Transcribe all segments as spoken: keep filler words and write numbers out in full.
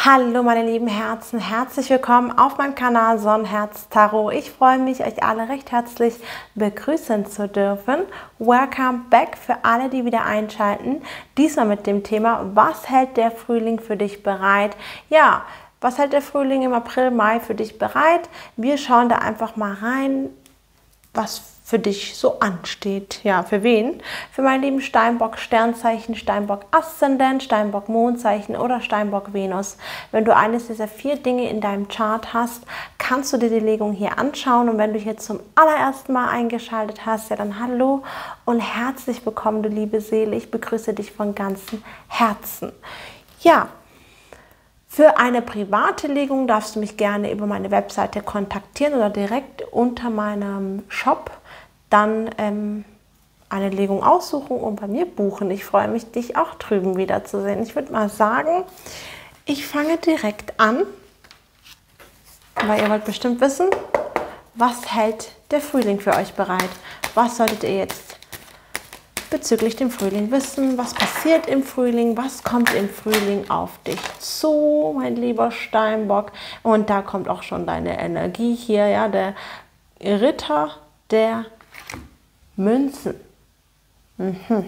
Hallo meine lieben Herzen, herzlich willkommen auf meinem Kanal Sonnenherz Tarot. Ich freue mich, euch alle recht herzlich begrüßen zu dürfen. Welcome back für alle, die wieder einschalten. Diesmal mit dem Thema, was hält der Frühling für dich bereit? Ja, was hält der Frühling im April, Mai für dich bereit? Wir schauen da einfach mal rein, was für dich so ansteht. Ja, für wen? Für meinen lieben Steinbock Sternzeichen, Steinbock Aszendent, Steinbock Mondzeichen oder Steinbock Venus. Wenn du eines dieser vier Dinge in deinem Chart hast, kannst du dir die Legung hier anschauen. Und wenn du hier zum allerersten Mal eingeschaltet hast, ja dann hallo und herzlich willkommen, du liebe Seele. Ich begrüße dich von ganzem Herzen. Ja, für eine private Legung darfst du mich gerne über meine Webseite kontaktieren oder direkt unter meinem Shop dann ähm, eine Legung aussuchen und bei mir buchen. Ich freue mich, dich auch drüben wiederzusehen. Ich würde mal sagen, ich fange direkt an, weil ihr wollt bestimmt wissen, was hält der Frühling für euch bereit? Was solltet ihr jetzt bezüglich dem Frühling wissen? Was passiert im Frühling? Was kommt im Frühling auf dich zu, mein lieber Steinbock? Und da kommt auch schon deine Energie hier, ja, der Ritter der Münzen. Mhm.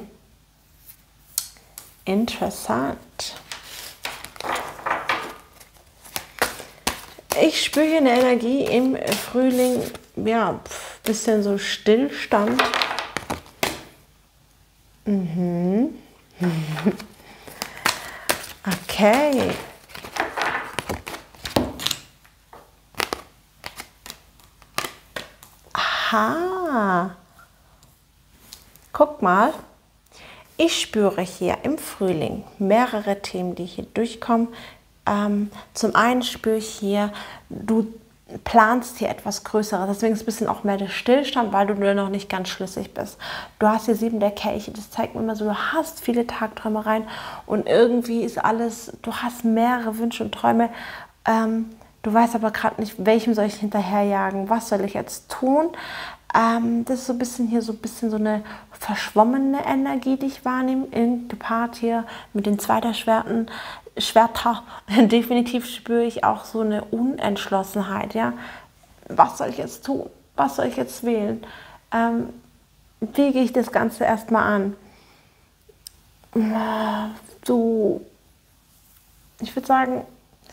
Interessant. Ich spüre hier eine Energie im Frühling, ja, ein bisschen so Stillstand. Mhm. Okay. Aha. Guck mal. Ich spüre hier im Frühling mehrere Themen, die hier durchkommen. Ähm, zum einen spüre ich hier, du planst hier etwas Größeres, deswegen ist ein bisschen auch mehr der Stillstand, weil du nur noch nicht ganz schlüssig bist. Du hast hier sieben der Kelche, das zeigt mir immer so, du hast viele Tagträumereien und irgendwie ist alles, du hast mehrere Wünsche und Träume, ähm, du weißt aber gerade nicht, welchem soll ich hinterherjagen, was soll ich jetzt tun. Ähm, das ist so ein bisschen hier so ein bisschen so eine verschwommene Energie, die ich wahrnehme, in gepaart hier mit den Zweiterschwerten. Schwerter. Definitiv spüre ich auch so eine Unentschlossenheit. Ja? Was soll ich jetzt tun? Was soll ich jetzt wählen? Ähm, wie gehe ich das Ganze erstmal an? So, ich würde sagen,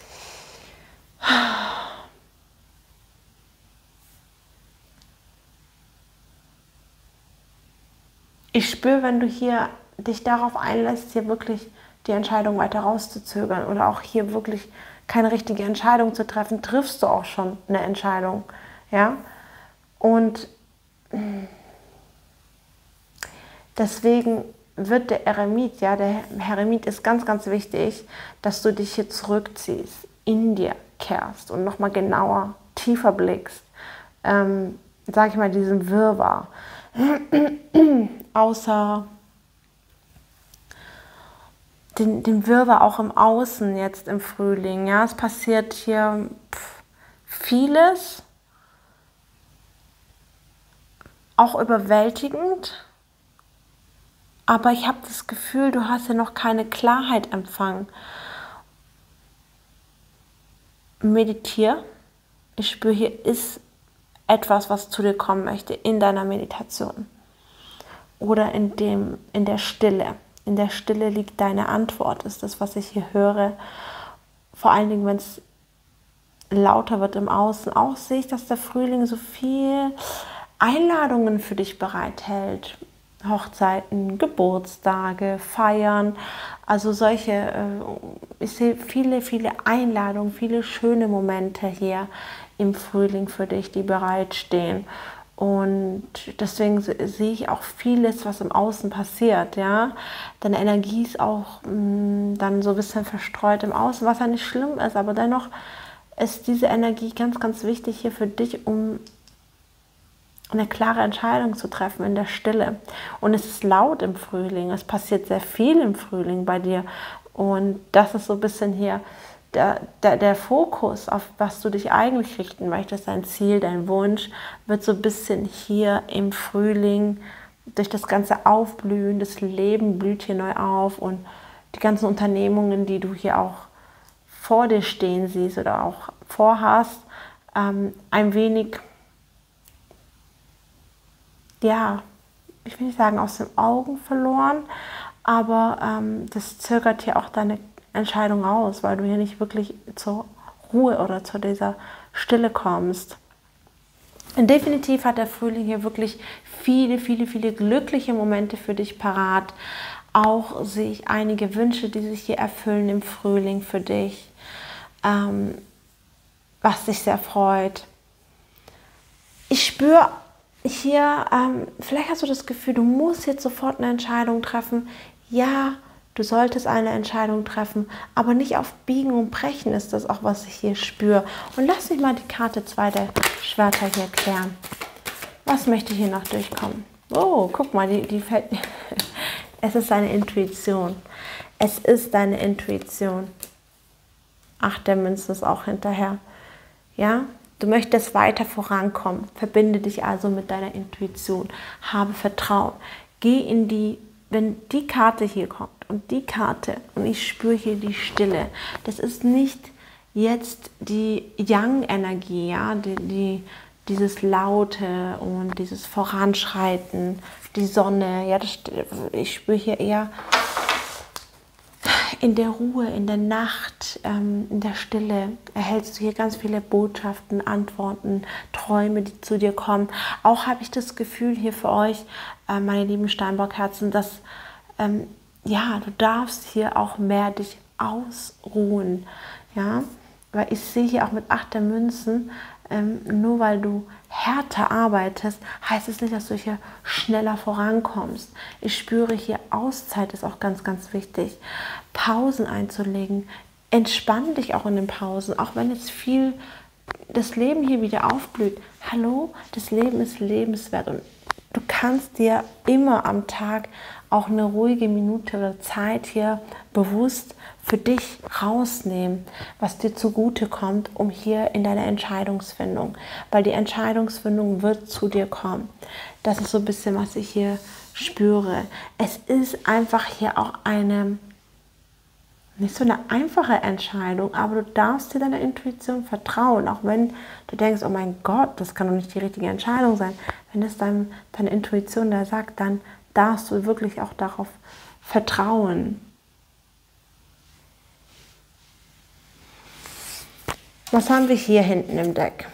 ich spüre, wenn du hier dich darauf einlässt, hier wirklich die Entscheidung weiter rauszuzögern oder auch hier wirklich keine richtige Entscheidung zu treffen, triffst du auch schon eine Entscheidung. Ja? Und deswegen wird der Eremit, ja, der Eremit ist ganz, ganz wichtig, dass du dich hier zurückziehst, in dir kehrst und nochmal genauer, tiefer blickst. Ähm, sag ich mal, diesen Wirrwarr. Außer den, den Wirrwarr auch im Außen jetzt im Frühling. Ja, es passiert hier vieles, auch überwältigend. Aber ich habe das Gefühl, du hast ja noch keine Klarheit empfangen. Meditiere. Ich spüre, hier ist etwas, was zu dir kommen möchte in deiner Meditation. Oder in, dem, in der Stille. In der Stille liegt deine Antwort, ist das, was ich hier höre. Vor allen Dingen, wenn es lauter wird im Außen. Auch sehe ich, dass der Frühling so viel Einladungen für dich bereithält. Hochzeiten, Geburtstage, Feiern. Also solche, ich sehe viele, viele Einladungen, viele schöne Momente hier im Frühling für dich, die bereitstehen. Und deswegen sehe ich auch vieles, was im Außen passiert, ja. Deine Energie ist auch mh, dann so ein bisschen verstreut im Außen, was ja nicht schlimm ist, aber dennoch ist diese Energie ganz, ganz wichtig hier für dich, um eine klare Entscheidung zu treffen in der Stille. Und es ist laut im Frühling, es passiert sehr viel im Frühling bei dir. Und das ist so ein bisschen hier Der, der, der Fokus, auf was du dich eigentlich richten möchtest, dein Ziel, dein Wunsch, wird so ein bisschen hier im Frühling durch das ganze Aufblühen, das Leben blüht hier neu auf und die ganzen Unternehmungen, die du hier auch vor dir stehen siehst oder auch vorhast, ähm, ein wenig, ja, ich will nicht sagen aus den Augen verloren, aber ähm, das zögert hier auch deine Entscheidung aus, weil du hier nicht wirklich zur Ruhe oder zu dieser Stille kommst. Und definitiv hat der Frühling hier wirklich viele, viele, viele glückliche Momente für dich parat. Auch sehe ich einige Wünsche, die sich hier erfüllen im Frühling für dich, ähm, was dich sehr freut. Ich spüre hier, ähm, vielleicht hast du das Gefühl, du musst jetzt sofort eine Entscheidung treffen. Ja, du solltest eine Entscheidung treffen, aber nicht auf Biegen und Brechen ist das auch, was ich hier spüre. Und lass mich mal die Karte zwei der Schwerter hier klären. Was möchte hier noch durchkommen? Oh, guck mal, die, die fällt mir. Es ist deine Intuition. Es ist deine Intuition. Ach, der Münze ist auch hinterher. Ja, du möchtest weiter vorankommen. Verbinde dich also mit deiner Intuition. Habe Vertrauen. Geh in die, wenn die Karte hier kommt und die Karte und ich spüre hier die Stille. Das ist nicht jetzt die Yang-Energie, ja, die, die dieses Laute und dieses Voranschreiten, die Sonne, ja, das, ich spüre hier eher in der Ruhe, in der Nacht, ähm, in der Stille erhältst du hier ganz viele Botschaften, Antworten, Träume, die zu dir kommen. Auch habe ich das Gefühl hier für euch, äh, meine lieben Steinbock-Herzen, dass ähm, ja, du darfst hier auch mehr dich ausruhen, ja, weil ich sehe hier auch mit Acht der Münzen, ähm, nur weil du härter arbeitest, heißt es nicht, dass du hier schneller vorankommst. Ich spüre hier, Auszeit ist auch ganz, ganz wichtig. Pausen einzulegen. Entspann dich auch in den Pausen, auch wenn jetzt viel das Leben hier wieder aufblüht. Hallo, das Leben ist lebenswert und du kannst dir immer am Tag auch eine ruhige Minute oder Zeit hier bewusst für dich rausnehmen, was dir zugute kommt, um hier in deine Entscheidungsfindung, weil die Entscheidungsfindung wird zu dir kommen. Das ist so ein bisschen, was ich hier spüre. Es ist einfach hier auch eine, nicht so eine einfache Entscheidung, aber du darfst dir deiner Intuition vertrauen, auch wenn du denkst, oh mein Gott, das kann doch nicht die richtige Entscheidung sein. Wenn es dein, deine Intuition da sagt, dann darfst du wirklich auch darauf vertrauen. Was haben wir hier hinten im Deck?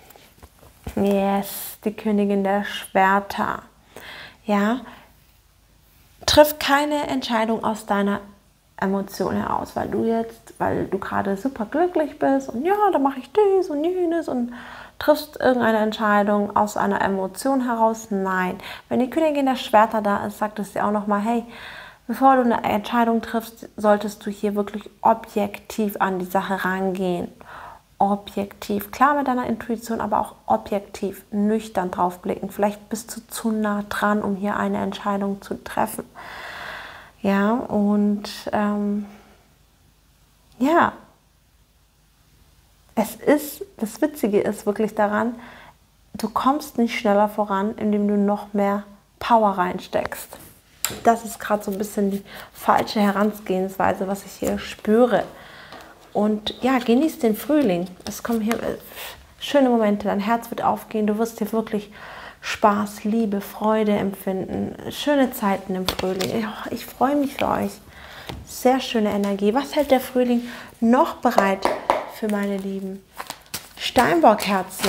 Yes, die Königin der Schwerter. Ja, triff keine Entscheidung aus deiner Emotion heraus, weil du jetzt, weil du gerade super glücklich bist und ja, da mache ich dies und jenes und triffst irgendeine Entscheidung aus einer Emotion heraus. Nein, wenn die Königin der Schwerter da ist, sagt es dir auch nochmal, hey, bevor du eine Entscheidung triffst, solltest du hier wirklich objektiv an die Sache rangehen. Objektiv, klar mit deiner Intuition, aber auch objektiv, nüchtern drauf blicken. Vielleicht bist du zu nah dran, um hier eine Entscheidung zu treffen. Ja, und ähm, ja, es ist, das Witzige ist wirklich daran, du kommst nicht schneller voran, indem du noch mehr Power reinsteckst. Das ist gerade so ein bisschen die falsche Herangehensweise, was ich hier spüre. Und ja, genieß den Frühling. Es kommen hier äh, schöne Momente, dein Herz wird aufgehen, du wirst hier wirklich Spaß, Liebe, Freude empfinden. Schöne Zeiten im Frühling. Ich, ich freue mich für euch. Sehr schöne Energie. Was hält der Frühling noch bereit für meine lieben Steinbock-Herzen?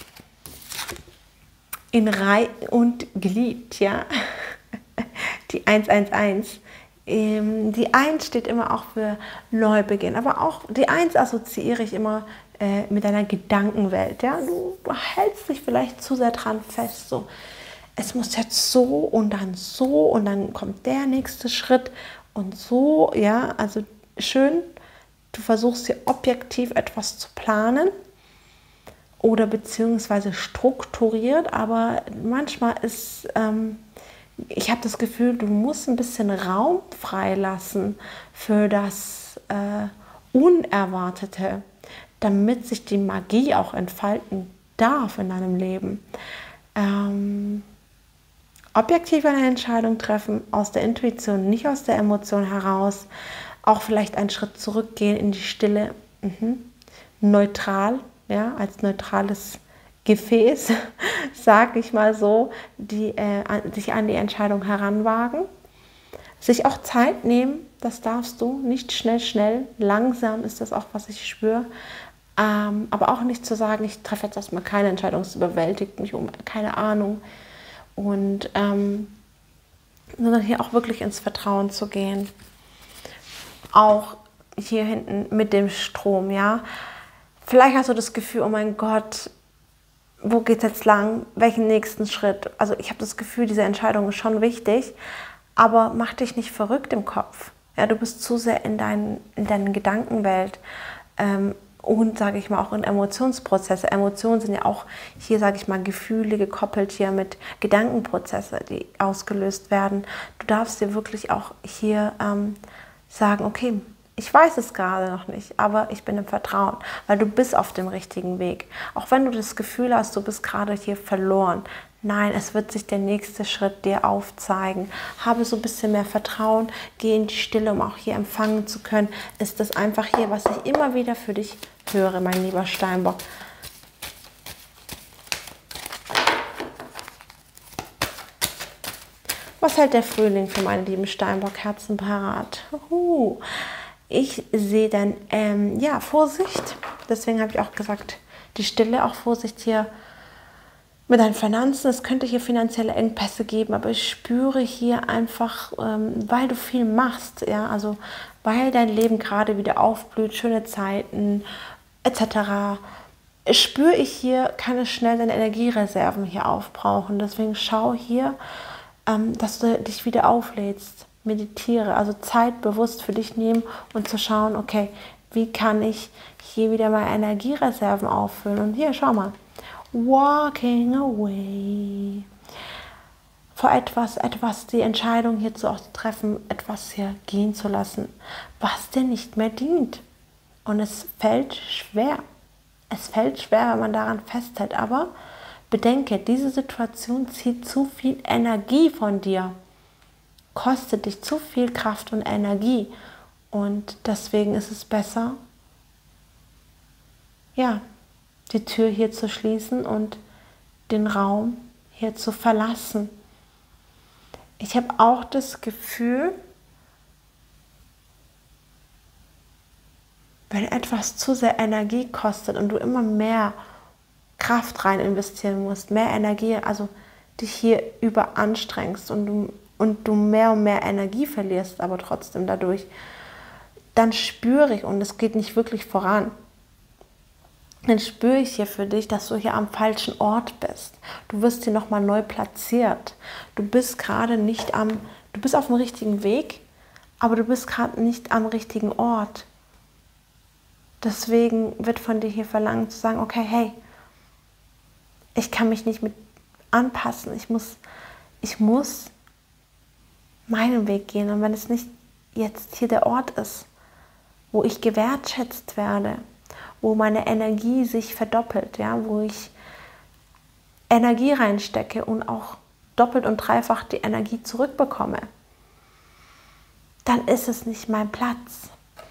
In Reihe und geliebt, ja. Die eins eins eins. Die eins steht immer auch für Neubeginn, aber auch die eins assoziiere ich immer äh, mit deiner Gedankenwelt. Ja? Du, du hältst dich vielleicht zu sehr dran fest, so es muss jetzt so und dann so und dann kommt der nächste Schritt und so, ja, also schön, du versuchst hier objektiv etwas zu planen oder beziehungsweise strukturiert, aber manchmal ist ähm, ich habe das Gefühl, du musst ein bisschen Raum freilassen für das äh, Unerwartete, damit sich die Magie auch entfalten darf in deinem Leben. Ähm, objektiv eine Entscheidung treffen, aus der Intuition, nicht aus der Emotion heraus. Auch vielleicht einen Schritt zurückgehen in die Stille, mhm. neutral, ja, als neutrales Gefäß, sag ich mal so, die äh, an, sich an die Entscheidung heranwagen, sich auch Zeit nehmen, das darfst du, nicht schnell, schnell, langsam ist das auch, was ich spüre, ähm, aber auch nicht zu sagen, ich treffe jetzt erstmal keine Entscheidung, es überwältigt mich, um keine Ahnung, und ähm, sondern hier auch wirklich ins Vertrauen zu gehen. Auch hier hinten mit dem Strom, ja. Vielleicht hast du das Gefühl, oh mein Gott, wo geht es jetzt lang? Welchen nächsten Schritt? Also ich habe das Gefühl, diese Entscheidung ist schon wichtig, aber mach dich nicht verrückt im Kopf. Ja, du bist zu sehr in deinen in deinen Gedankenwelt ähm, und, sage ich mal, auch in Emotionsprozesse. Emotionen sind ja auch hier, sage ich mal, Gefühle gekoppelt hier mit Gedankenprozesse, die ausgelöst werden. Du darfst dir wirklich auch hier ähm, sagen, okay, ich weiß es gerade noch nicht, aber ich bin im Vertrauen, weil du bist auf dem richtigen Weg. Auch wenn du das Gefühl hast, du bist gerade hier verloren. Nein, es wird sich der nächste Schritt dir aufzeigen. Habe so ein bisschen mehr Vertrauen, geh in die Stille, um auch hier empfangen zu können. Ist das einfach hier, was ich immer wieder für dich höre, mein lieber Steinbock. Was hält der Frühling für meine lieben Steinbock-Herzen parat? Uh. Ich sehe dann, ähm, ja, Vorsicht. Deswegen habe ich auch gesagt, die Stille, auch Vorsicht hier mit deinen Finanzen. Es könnte hier finanzielle Engpässe geben, aber ich spüre hier einfach, ähm, weil du viel machst, ja, also weil dein Leben gerade wieder aufblüht, schöne Zeiten et cetera, spüre ich hier, kann es schnell deine Energiereserven hier aufbrauchen. Deswegen schau hier, ähm, dass du dich wieder auflädst. Meditiere, also Zeit bewusst für dich nehmen und zu schauen, okay, wie kann ich hier wieder meine Energiereserven auffüllen? Und hier, schau mal, walking away. Vor etwas, etwas, die Entscheidung hierzu auch zu treffen, etwas hier gehen zu lassen, was dir nicht mehr dient. Und es fällt schwer. Es fällt schwer, wenn man daran festhält, aber bedenke, diese Situation zieht zu viel Energie von dir. Kostet dich zu viel Kraft und Energie, und deswegen ist es besser, ja, die Tür hier zu schließen und den Raum hier zu verlassen. Ich habe auch das Gefühl, wenn etwas zu sehr Energie kostet und du immer mehr Kraft rein investieren musst, mehr Energie, also dich hier überanstrengst und du und du mehr und mehr Energie verlierst, aber trotzdem dadurch, dann spüre ich, und es geht nicht wirklich voran, dann spüre ich hier für dich, dass du hier am falschen Ort bist. Du wirst hier nochmal neu platziert. Du bist gerade nicht am, du bist auf dem richtigen Weg, aber du bist gerade nicht am richtigen Ort. Deswegen wird von dir hier verlangt zu sagen, okay, hey, ich kann mich nicht mit anpassen, ich muss, ich muss meinen Weg gehen. Und wenn es nicht jetzt hier der Ort ist, wo ich gewertschätzt werde, wo meine Energie sich verdoppelt, ja, wo ich Energie reinstecke und auch doppelt und dreifach die Energie zurückbekomme, dann ist es nicht mein Platz.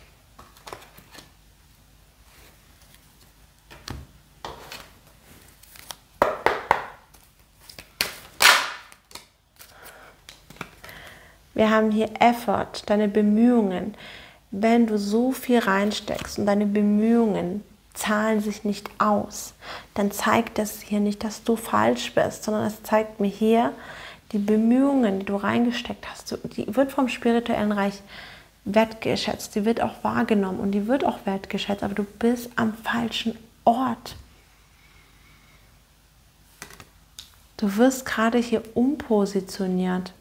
Wir haben hier Effort, deine Bemühungen. Wenn du so viel reinsteckst und deine Bemühungen zahlen sich nicht aus, dann zeigt das hier nicht, dass du falsch bist, sondern es zeigt mir hier, die Bemühungen, die du reingesteckt hast, die wird vom spirituellen Reich wertgeschätzt, die wird auch wahrgenommen und die wird auch wertgeschätzt, aber du bist am falschen Ort. Du wirst gerade hier umpositioniert.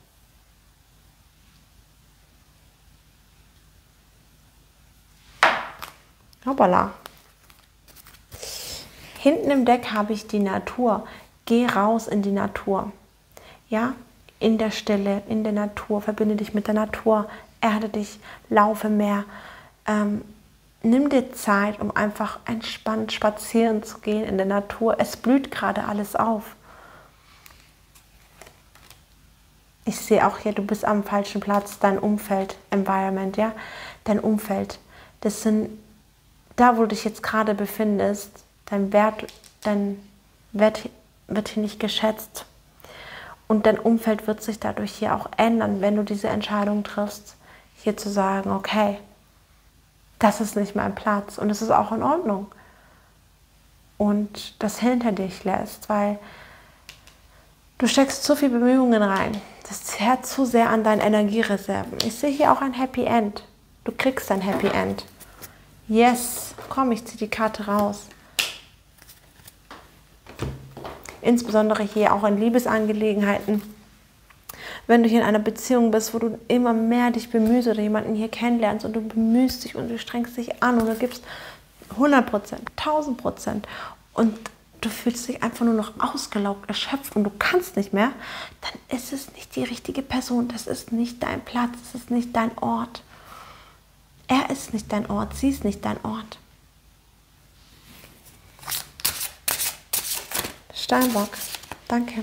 Hoppala. Hinten im Deck habe ich die Natur. Geh raus in die Natur. Ja, in der Stille, in der Natur. Verbinde dich mit der Natur. Erde dich, laufe mehr. Ähm, nimm dir Zeit, um einfach entspannt spazieren zu gehen in der Natur. Es blüht gerade alles auf. Ich sehe auch hier, du bist am falschen Platz. Dein Umfeld, Environment, ja, dein Umfeld. Das sind da, wo du dich jetzt gerade befindest, dein Wert, dein Wert wird hier nicht geschätzt. Und dein Umfeld wird sich dadurch hier auch ändern, wenn du diese Entscheidung triffst, hier zu sagen, okay, das ist nicht mein Platz und es ist auch in Ordnung. Und das hinter dich lässt, weil du steckst zu viel Bemühungen rein. Das zerrt zu sehr an deinen Energiereserven. Ich sehe hier auch ein Happy End. Du kriegst ein Happy End. Yes, komm, ich ziehe die Karte raus. Insbesondere hier auch in Liebesangelegenheiten. Wenn du hier in einer Beziehung bist, wo du immer mehr dich bemühst oder jemanden hier kennenlernst und du bemühst dich und du strengst dich an und du gibst hundert Prozent, tausend Prozent und du fühlst dich einfach nur noch ausgelaugt, erschöpft und du kannst nicht mehr, dann ist es nicht die richtige Person, das ist nicht dein Platz, das ist nicht dein Ort. Er ist nicht dein Ort, sie ist nicht dein Ort. Steinbock, danke.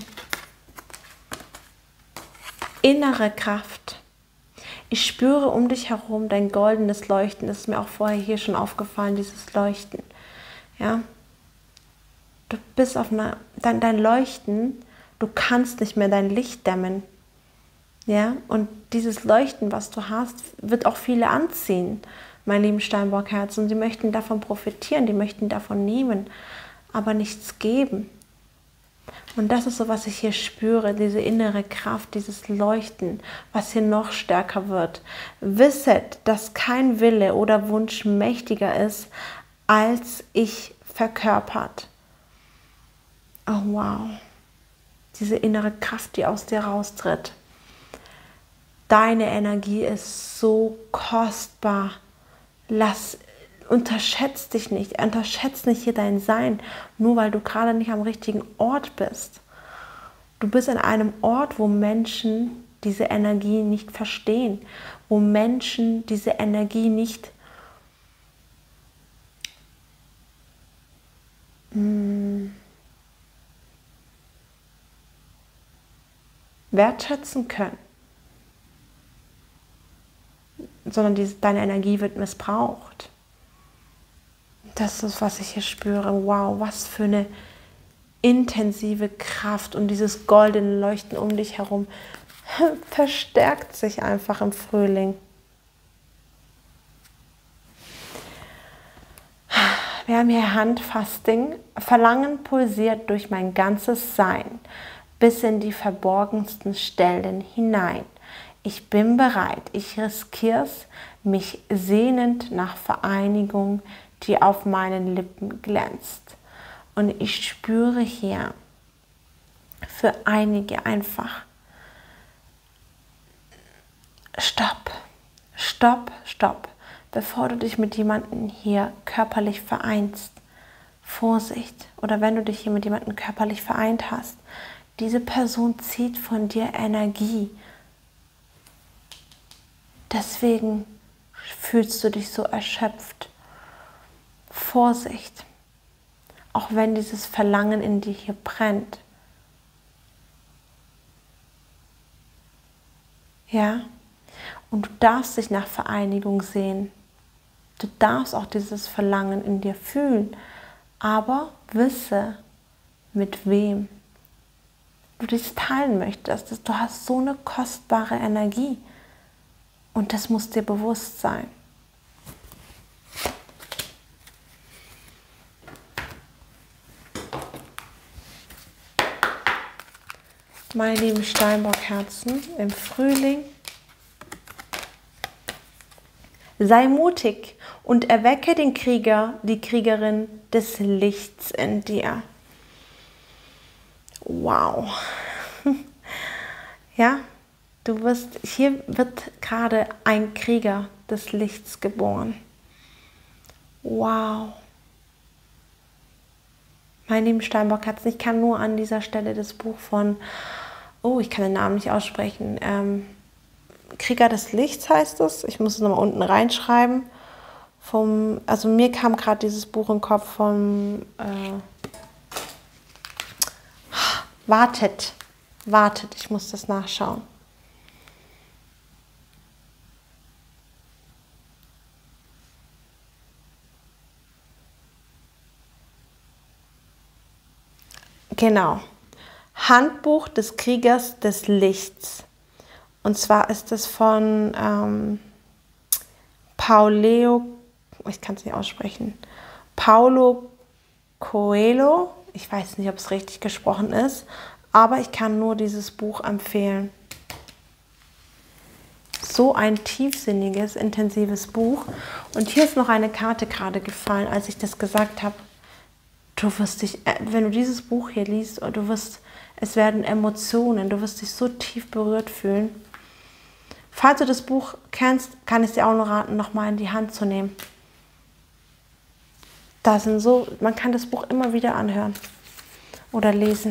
Innere Kraft. Ich spüre um dich herum dein goldenes Leuchten. Das ist mir auch vorher hier schon aufgefallen, dieses Leuchten. Ja? Du bist auf einer, dein, dein Leuchten, du kannst nicht mehr dein Licht dämmen. Ja? Und dieses Leuchten, was du hast, wird auch viele anziehen, mein lieben Steinbockherz. Und sie möchten davon profitieren, die möchten davon nehmen, aber nichts geben. Und das ist so, was ich hier spüre, diese innere Kraft, dieses Leuchten, was hier noch stärker wird. Wisset, dass kein Wille oder Wunsch mächtiger ist, als ich verkörpert. Oh wow, diese innere Kraft, die aus dir raustritt. Deine Energie ist so kostbar. Lass Unterschätzt dich nicht, unterschätzt nicht hier dein Sein, nur weil du gerade nicht am richtigen Ort bist. Du bist an einem Ort, wo Menschen diese Energie nicht verstehen, wo Menschen diese Energie nicht mh, wertschätzen können, sondern diese, deine Energie wird missbraucht. Das ist, was ich hier spüre. Wow, was für eine intensive Kraft und dieses goldene Leuchten um dich herum verstärkt sich einfach im Frühling. Wir haben hier Handfasting. Verlangen pulsiert durch mein ganzes Sein bis in die verborgensten Stellen hinein. Ich bin bereit, ich riskiere es, mich sehnend nach Vereinigung, die auf meinen Lippen glänzt. Und ich spüre hier für einige einfach Stopp, Stopp, Stopp. Bevor du dich mit jemandem hier körperlich vereinst, Vorsicht. Oder wenn du dich hier mit jemandem körperlich vereint hast, diese Person zieht von dir Energie. Deswegen fühlst du dich so erschöpft. Vorsicht, auch wenn dieses Verlangen in dir hier brennt. Ja, und du darfst dich nach Vereinigung sehen. Du darfst auch dieses Verlangen in dir fühlen, aber wisse, mit wem du dich teilen möchtest. Du hast so eine kostbare Energie und das muss dir bewusst sein. Meine lieben Steinbockherzen, im Frühling sei mutig und erwecke den Krieger, die Kriegerin des Lichts in dir. Wow. Ja, du wirst, hier wird gerade ein Krieger des Lichts geboren. Wow. Mein lieben Steinbockherzen, ich kann nur an dieser Stelle das Buch von, oh, ich kann den Namen nicht aussprechen, ähm, Krieger des Lichts heißt es. Ich muss es nochmal unten reinschreiben. Vom, also mir kam gerade dieses Buch im Kopf vom äh, Wartet. Wartet, ich muss das nachschauen. Genau. Handbuch des Kriegers des Lichts. Und zwar ist es von ähm, Paulo, ich kann es nicht aussprechen, Paulo Coelho. Ich weiß nicht, ob es richtig gesprochen ist, aber ich kann nur dieses Buch empfehlen. So ein tiefsinniges, intensives Buch. Und hier ist noch eine Karte gerade gefallen, als ich das gesagt habe. Du wirst dich, wenn du dieses Buch hier liest, du wirst, es werden Emotionen, du wirst dich so tief berührt fühlen. Falls du das Buch kennst, kann ich dir auch nur raten, nochmal in die Hand zu nehmen. Da sind so, man kann das Buch immer wieder anhören oder lesen.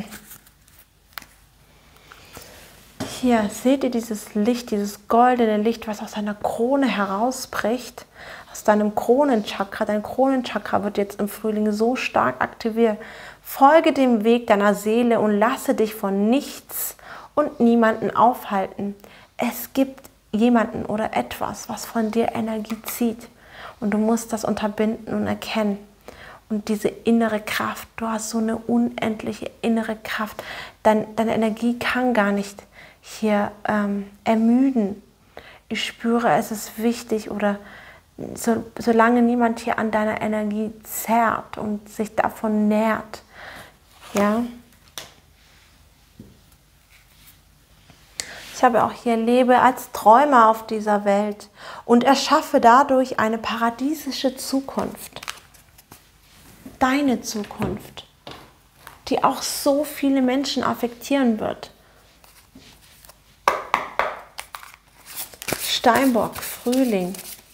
Hier seht ihr dieses Licht, dieses goldene Licht, was aus deiner Krone herausbricht, aus deinem Kronenchakra. Dein Kronenchakra wird jetzt im Frühling so stark aktiviert. Folge dem Weg deiner Seele und lasse dich von nichts und niemanden aufhalten. Es gibt jemanden oder etwas, was von dir Energie zieht. Und du musst das unterbinden und erkennen. Und diese innere Kraft, du hast so eine unendliche innere Kraft. Dein, deine Energie kann gar nicht hier ähm, ermüden. Ich spüre, es ist wichtig, oder so, solange niemand hier an deiner Energie zerrt und sich davon nährt, ja. Ich habe auch hier, lebe als Träumer auf dieser Welt und erschaffe dadurch eine paradiesische Zukunft. Deine Zukunft, die auch so viele Menschen affektieren wird. Steinbock, Frühling.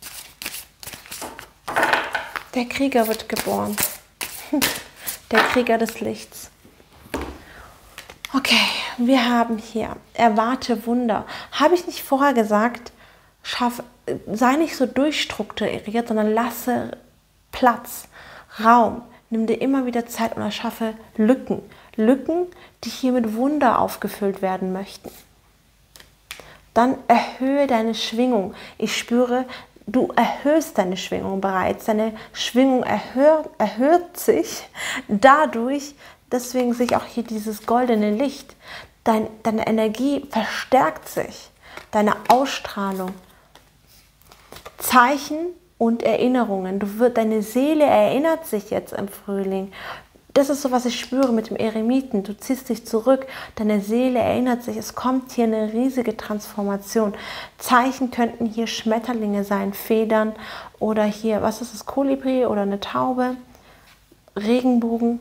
Der Krieger wird geboren. Der Krieger des Lichts. Okay, wir haben hier, erwarte Wunder. Habe ich nicht vorher gesagt, schaff, sei nicht so durchstrukturiert, sondern lasse Platz, Raum. Nimm dir immer wieder Zeit und erschaffe Lücken. Lücken, die hier mit Wunder aufgefüllt werden möchten. Dann erhöhe deine Schwingung. Ich spüre, du erhöhst deine Schwingung bereits. Deine Schwingung erhöht, erhöht sich dadurch, deswegen sich auch hier dieses goldene Licht. Dein, deine Energie verstärkt sich. Deine Ausstrahlung. Zeichen und Erinnerungen. Du wird, deine Seele erinnert sich jetzt im Frühling. Das ist so, was ich spüre mit dem Eremiten. Du ziehst dich zurück, deine Seele erinnert sich. Es kommt hier eine riesige Transformation. Zeichen könnten hier Schmetterlinge sein, Federn oder hier, was ist das, Kolibri oder eine Taube, Regenbogen.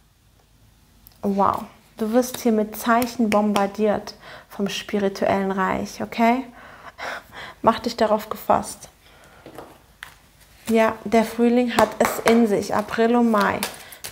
Wow, du wirst hier mit Zeichen bombardiert vom spirituellen Reich, okay? Mach dich darauf gefasst. Ja, der Frühling hat es in sich, April und Mai.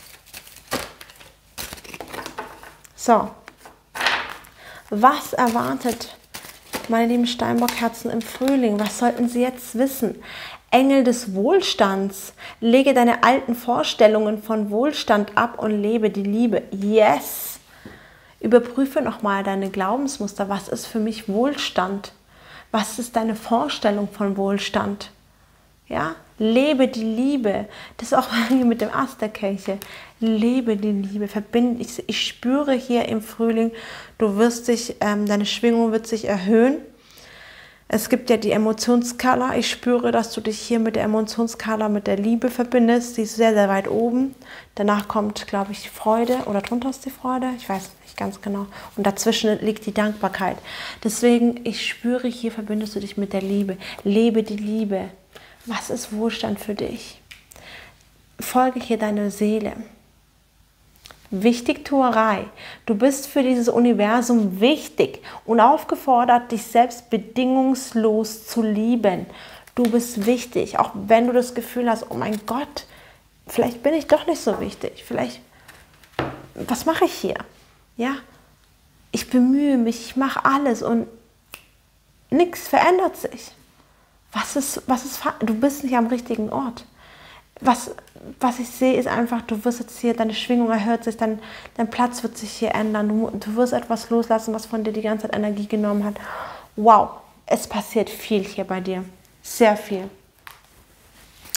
So, was erwartet meine lieben Steinbock-Herzen im Frühling? Was sollten Sie jetzt wissen? Engel des Wohlstands, lege deine alten Vorstellungen von Wohlstand ab und lebe die Liebe. Yes! Überprüfe nochmal deine Glaubensmuster. Was ist für mich Wohlstand? Was ist deine Vorstellung von Wohlstand? Ja, lebe die Liebe. Das ist auch mit dem Ast der Kelche. Lebe die Liebe. Verbinde. Ich, ich spüre hier im Frühling, du wirst dich, ähm, deine Schwingung wird sich erhöhen. Es gibt ja die Emotionsskala. Ich spüre, dass du dich hier mit der Emotionsskala, mit der Liebe verbindest. Die ist sehr, sehr weit oben. Danach kommt, glaube ich, die Freude. Oder drunter ist die Freude. Ich weiß nicht ganz genau. Und dazwischen liegt die Dankbarkeit. Deswegen, ich spüre, hier verbindest du dich mit der Liebe. Lebe die Liebe. Was ist Wohlstand für dich? Folge hier deiner Seele. Wichtigtuerei. Du bist für dieses Universum wichtig und aufgefordert, dich selbst bedingungslos zu lieben. Du bist wichtig, auch wenn du das Gefühl hast, oh mein Gott, vielleicht bin ich doch nicht so wichtig. Vielleicht, was mache ich hier? Ja, ich bemühe mich, ich mache alles und nichts verändert sich. Was ist, was ist, du bist nicht am richtigen Ort. Was, was ich sehe, ist einfach, du wirst jetzt hier, deine Schwingung erhöht sich, dein, dein Platz wird sich hier ändern. Du, du wirst etwas loslassen, was von dir die ganze Zeit Energie genommen hat. Wow, es passiert viel hier bei dir. Sehr viel.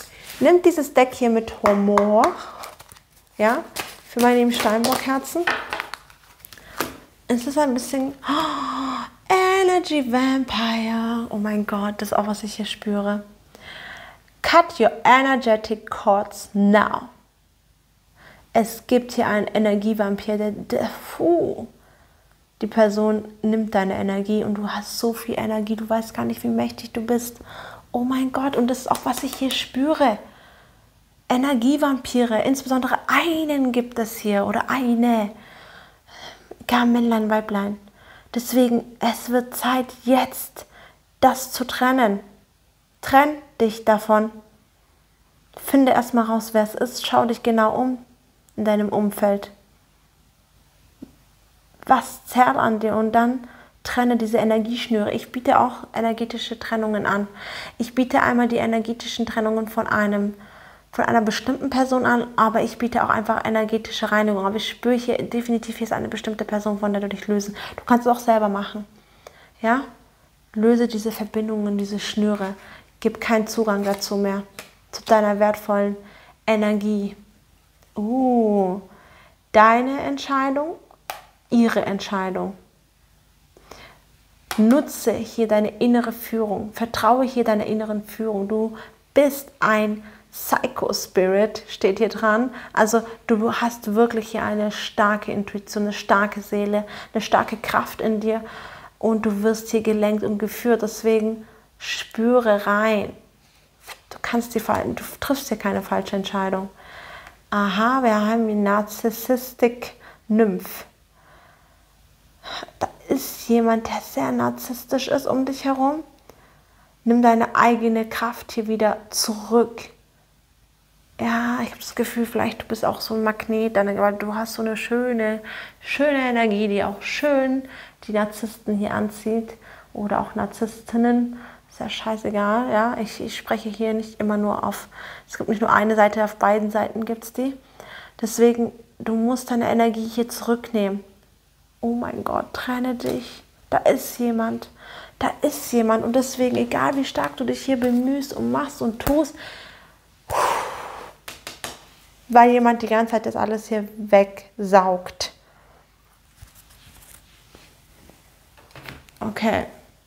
Nimm dieses Deck hier mit Humor, ja, für meine lieben Steinbock-Herzen. Es ist ein bisschen oh, Energy Vampire. Oh mein Gott, das ist auch, was ich hier spüre. Cut your energetic cords now. Es gibt hier einen Energievampir, der, der puh, die Person nimmt deine Energie und du hast so viel Energie, du weißt gar nicht, wie mächtig du bist. Oh mein Gott, und das ist auch, was ich hier spüre. Energievampire, insbesondere einen gibt es hier oder eine. Gar Männlein, Weiblein. Deswegen, es wird Zeit, jetzt das zu trennen. Trenn dich davon. Finde erstmal raus, wer es ist. Schau dich genau um in deinem Umfeld. Was zerrt an dir? Und dann trenne diese Energieschnüre. Ich biete auch energetische Trennungen an. Ich biete einmal die energetischen Trennungen von einem von einer bestimmten Person an, aber ich biete auch einfach energetische Reinigung. Aber ich spüre hier definitiv, hier ist eine bestimmte Person, von der du dich lösen. Du kannst es auch selber machen. Ja? Löse diese Verbindungen, diese Schnüre. Gib keinen Zugang dazu mehr. Zu deiner wertvollen Energie. Uh, deine Entscheidung, ihre Entscheidung. Nutze hier deine innere Führung. Vertraue hier deiner inneren Führung. Du bist ein Psycho-Spirit, steht hier dran. Also du hast wirklich hier eine starke Intuition, eine starke Seele, eine starke Kraft in dir und du wirst hier gelenkt und geführt. Deswegen spüre rein. Du kannst die, du triffst hier keine falsche Entscheidung. Aha, wir haben die Narzisstic Nymph. Da ist jemand, der sehr narzisstisch ist um dich herum. Nimm deine eigene Kraft hier wieder zurück. Ja, ich habe das Gefühl, vielleicht du bist auch so ein Magnet, weil du hast so eine schöne, schöne Energie, die auch schön die Narzissten hier anzieht oder auch Narzisstinnen. Ist ja scheißegal, ja. Ich, ich spreche hier nicht immer nur auf, es gibt nicht nur eine Seite, auf beiden Seiten gibt es die. Deswegen, du musst deine Energie hier zurücknehmen. Oh mein Gott, trenne dich. Da ist jemand, da ist jemand und deswegen, egal wie stark du dich hier bemühst und machst und tust, weil jemand die ganze Zeit das alles hier wegsaugt. Okay.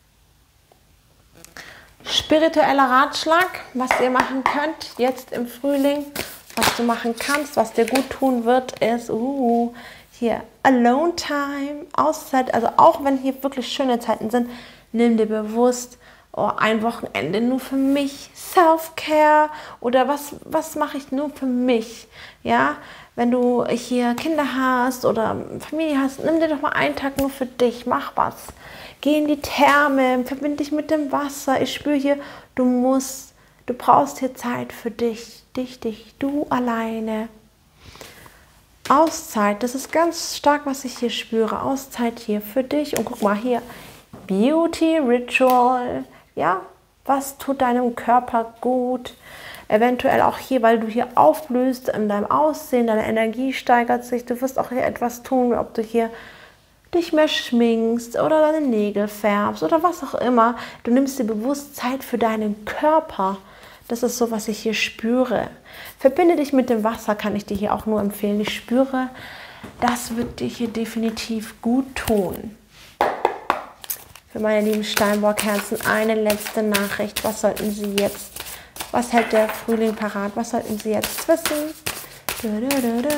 Spiritueller Ratschlag, was ihr machen könnt jetzt im Frühling, was du machen kannst, was dir gut tun wird, ist uh, hier Alone Time, Auszeit. Also auch wenn hier wirklich schöne Zeiten sind, nimm dir bewusst oh, ein Wochenende nur für mich, Self-Care oder was, was mache ich nur für mich, ja, wenn du hier Kinder hast oder Familie hast, nimm dir doch mal einen Tag nur für dich, mach was, geh in die Therme, verbinde dich mit dem Wasser, ich spüre hier, du musst, du brauchst hier Zeit für dich, dich, dich, du alleine. Auszeit, das ist ganz stark, was ich hier spüre, Auszeit hier für dich und guck mal hier, Beauty Ritual, ja, was tut deinem Körper gut? Eventuell auch hier, weil du hier aufblühst in deinem Aussehen, deine Energie steigert sich. Du wirst auch hier etwas tun, ob du hier dich mehr schminkst oder deine Nägel färbst oder was auch immer. Du nimmst dir bewusst Zeit für deinen Körper. Das ist so, was ich hier spüre. Verbinde dich mit dem Wasser, kann ich dir hier auch nur empfehlen. Ich spüre, das wird dir hier definitiv gut tun. Für meine lieben Steinbock-Herzen eine letzte Nachricht. Was sollten Sie jetzt, was hält der Frühling parat? Was sollten Sie jetzt wissen? Du, du, du, du.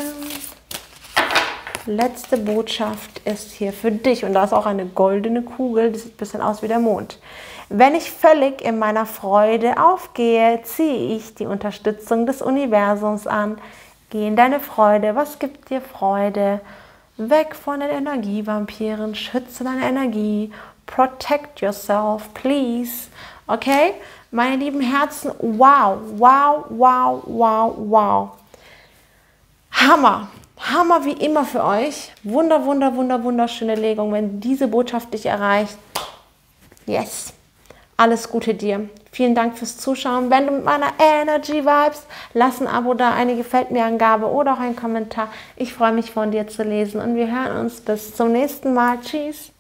Letzte Botschaft ist hier für dich. Und da ist auch eine goldene Kugel, die sieht ein bisschen aus wie der Mond. Wenn ich völlig in meiner Freude aufgehe, ziehe ich die Unterstützung des Universums an. Geh in deine Freude. Was gibt dir Freude? Weg von den Energievampiren. Schütze deine Energie. Protect yourself, please. Okay? Meine lieben Herzen, wow, wow, wow, wow, wow. Hammer. Hammer wie immer für euch. Wunder, wunder, wunder, wunderschöne Legung. Wenn diese Botschaft dich erreicht, yes. Alles Gute dir. Vielen Dank fürs Zuschauen. Wenn du mit meiner Energy vibes, lass ein Abo da, eine gefällt mir Angabe oder auch einen Kommentar. Ich freue mich von dir zu lesen und wir hören uns bis zum nächsten Mal. Tschüss.